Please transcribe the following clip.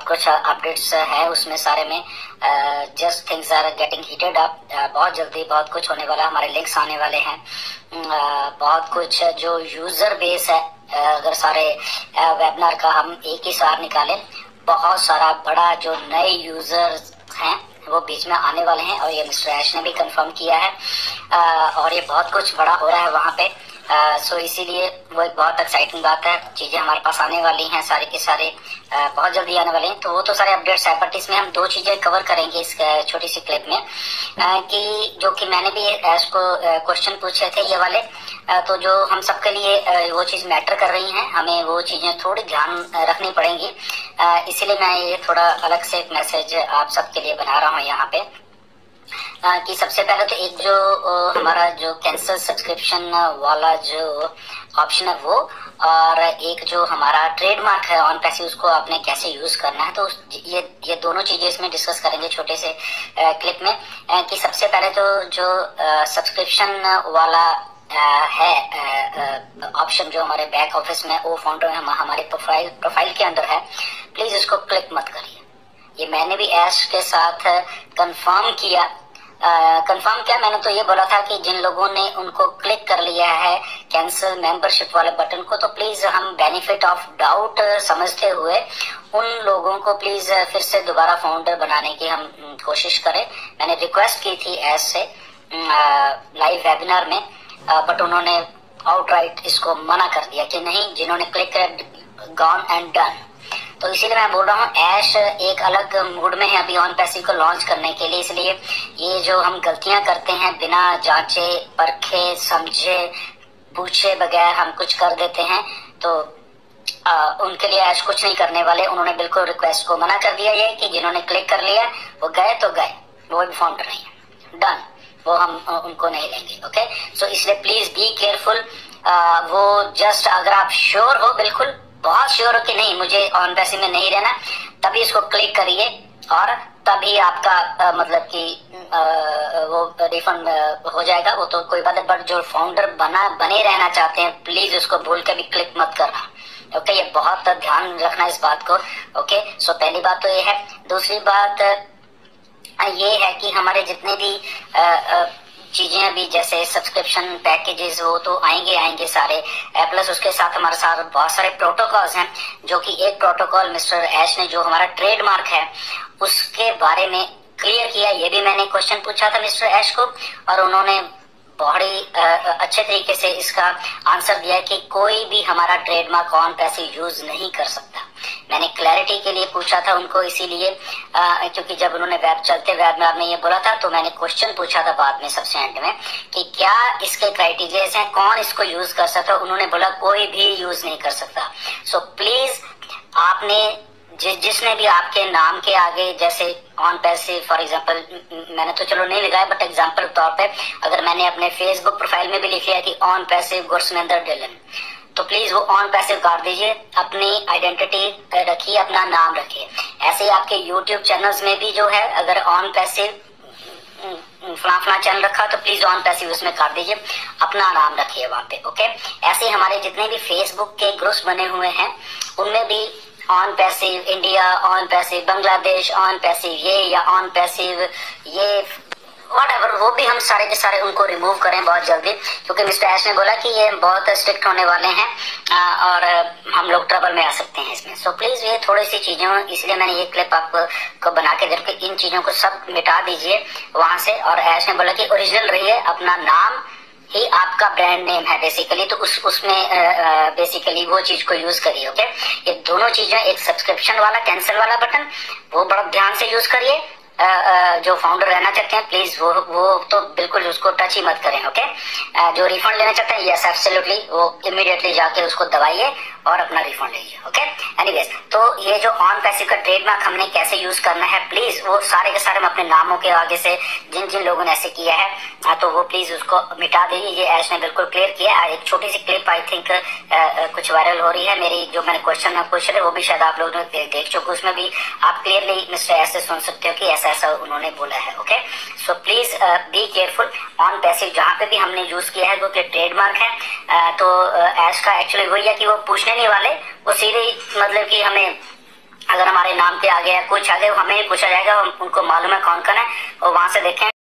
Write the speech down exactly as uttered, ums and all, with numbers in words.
कुछ अपडेट्स है उसमें सारे में। Just things are getting heated up. बहुत जल्दी बहुत कुछ होने वाला है, हमारे लिंक्स आने वाले हैं। uh, बहुत कुछ जो यूजर बेस है, uh, अगर सारे वेबिनार uh, का हम एक ही सार निकालें, बहुत सारा बड़ा जो नए यूजर्स हैं वो बीच में आने वाले हैं, और ये मिस्टर ऐश ने भी कंफर्म किया है। uh, और ये बहुत कुछ बड़ा हो रहा है वहाँ पे। सो uh, so इसीलिए वो एक बहुत एक्साइटिंग बात है। चीज़ें हमारे पास आने वाली हैं सारे के सारे, uh, बहुत जल्दी आने वाले हैं। तो वो तो सारे अपडेट्स है, बट इसमें हम दो चीज़ें कवर करेंगे इस uh, छोटी सी क्लिप में, uh, कि जो कि मैंने भी ऐश को क्वेश्चन uh, पूछे थे ये वाले, uh, तो जो हम सबके लिए uh, वो चीज़ मैटर कर रही हैं, हमें वो चीज़ें थोड़ी ध्यान रखनी पड़ेंगी। uh, इसीलिए मैं ये थोड़ा अलग से एक मैसेज आप सबके लिए बना रहा हूँ यहाँ पे। आ, कि सबसे पहले तो एक जो आ, हमारा जो कैंसल सब्सक्रिप्शन वाला जो ऑप्शन है वो, और एक जो हमारा ट्रेडमार्क है ऑन पैसिव, उसको आपने कैसे यूज करना है। तो ये ये दोनों चीजें इसमें डिस्कस करेंगे छोटे से आ, क्लिप में। आ, कि सबसे पहले तो जो सब्सक्रिप्शन वाला आ, है ऑप्शन जो हमारे बैक ऑफिस में ओ फाउंडर हम, हमारे प्रोफाइल प्रोफाइल के अंदर है, प्लीज इसको क्लिक मत करिए। ये मैंने भी ऐश के साथ कंफर्म किया। कंफर्म uh, क्या, मैंने तो ये बोला था कि जिन लोगों ने उनको क्लिक कर लिया है कैंसिल मेंबरशिप वाले बटन को, तो प्लीज हम बेनिफिट ऑफ डाउट समझते हुए उन लोगों को प्लीज फिर से दोबारा फाउंडर बनाने की हम कोशिश करें। मैंने रिक्वेस्ट की थी ऐसे लाइव वेबिनार में, बट uh, उन्होंने आउटराइट इसको मना कर दिया कि नहीं, जिन्होंने क्लिक कर गॉन एंड डन। तो इसीलिए मैं बोल रहा हूँ ऐश एक अलग मूड में है अभी ऑन पैसिव को लॉन्च करने के लिए। इसलिए ये जो हम गलतियां करते हैं बिना जांचे परखे समझे पूछे बगैर हम कुछ कर देते हैं, तो आ, उनके लिए ऐश कुछ नहीं करने वाले। उन्होंने बिल्कुल रिक्वेस्ट को मना कर दिया ये कि जिन्होंने क्लिक कर लिया वो गए तो गए, वो भी फाउंडर नहीं है, डन, वो हम उनको नहीं लेंगे। ओके, सो इसलिए प्लीज बी केयरफुल। वो जस्ट अगर आप श्योर हो, बिल्कुल बहुत श्योर हो कि नहीं मुझे ऑन पैसिव में नहीं रहना, तभी इसको क्लिक करिए, और तभी आपका आ, मतलब कि आ, वो रिफंड हो जाएगा। वो तो कोई बात है, बट जो फाउंडर बना बने रहना चाहते हैं, प्लीज उसको भूल के भी क्लिक मत करना। ओके, ये बहुत ध्यान रखना इस बात को। ओके, सो पहली बात तो ये है। दूसरी बात ये है कि हमारे जितने भी आ, आ, चीजें अभी जैसे सब्सक्रिप्शन पैकेजेस वो तो आएंगे आएंगे सारे, प्लस उसके साथ हमारे साथ बहुत सारे प्रोटोकॉल्स हैं, जो कि एक प्रोटोकॉल मिस्टर ऐश ने जो हमारा ट्रेडमार्क है उसके बारे में क्लियर किया। ये भी मैंने क्वेश्चन पूछा था मिस्टर ऐश को, और उन्होंने बहुत ही अच्छे तरीके से इसका आंसर दिया कि कोई भी हमारा ट्रेडमार्क ऑन पैसिव यूज नहीं कर सकता। मैंने क्लैरिटी के लिए पूछा था उनको, इसीलिए क्योंकि जब उन्होंने वेब चलते वेबिनार में ये बोला था, तो मैंने क्वेश्चन पूछा था बाद में सबसे एंड में कि क्या इसके क्राइटेरियाज हैं, कौन इसको यूज कर सकता है। उन्होंने बोला कोई भी यूज नहीं कर सकता। सो so, प्लीज आपने जि, जिसने भी आपके नाम के आगे जैसे ऑन पैसिव फॉर एग्जांपल, मैंने तो चलो नहीं लगाया, बट एग्जांपल तौर पे अगर मैंने अपने फेसबुक प्रोफाइल में भी लिख लिया कि ऑन पैसिव गुरसमेंदर डिलन, तो प्लीज वो ऑन पैसिव कर दीजिए, अपनी आइडेंटिटी रखिए, अपना नाम रखिए। ऐसे ही आपके यूट्यूब चैनल्स में भी जो है, अगर ऑन पैसिव फला फला चैनल रखा तो प्लीज ऑन पैसिव उसमें कर दीजिए, अपना नाम रखिए वहां पे। ओके, ऐसे हमारे जितने भी फेसबुक के ग्रुप्स बने हुए हैं उनमें भी ANPassive India, ANPassive Bangladesh, ANPassive ये या ऑन पैसिव ये व्हाटएवर, वो भी हम सारे के सारे उनको रिमूव करें बहुत जल्दी, क्योंकि मिस्टर ऐश ने बोला कि ये बहुत स्ट्रिक्ट होने वाले हैं और हम लोग ट्रबल में आ सकते हैं इसमें। सो प्लीज ये थोड़ी सी चीजों, इसलिए मैंने ये क्लिप आपको को बना के दे, इन चीजों को सब मिटा दीजिए वहां से। और ऐश ने बोला कि ओरिजिनल रहिए, अपना नाम ही आपका ब्रांड नेम है बेसिकली, तो उस उसमें बेसिकली वो चीज को यूज करिए। ओके, ये दोनों चीजें, एक सब्सक्रिप्शन वाला कैंसिल वाला बटन, वो बड़ा ध्यान से यूज करिए। Uh, uh, जो फाउंडर रहना चाहते हैं प्लीज वो वो तो बिल्कुल उसको टच ही मत करें। ओके, uh, जो रिफंड लेना चाहते हैं यस एब्सोल्युटली, वो इमीडिएटली जाके उसको दबाइए और अपना रिफंड लीजिए। ओके, एनीवेज, तो ये जो ऑन पैसिव का ट्रेडमार्क हमने कैसे यूज करना है, प्लीज वो सारे के सारे हम अपने नामों के आगे से जिन जिन लोगों ने ऐसे किया है, तो वो प्लीज उसको मिटा दीजिए। ये ऐश ने बिल्कुल क्लियर किया। एक छोटी सी क्लिप आई थिंक कुछ वायरल हो रही है मेरी, जो मैंने क्वेश्चन में पूछ रहे वो भी शायद आप लोगों ने देख चुके, उसमें भी आप क्लियरली मिस्टर ऐश से सुन सकते हो कि ऐसा ऐसा उन्होंने बोला है। Okay, so please be careful. ANPassive जहां पे भी हमने यूज किया है वो ट्रेडमार्क है, uh, तो ऐश uh, का एक्चुअली वही है कि वो पूछने नहीं वाले, वो सीधे मतलब कि हमें अगर हमारे नाम के आगे है कुछ आगे, हमें पूछा जाएगा, उनको मालूम है कौन कौन है, और वहां से देखें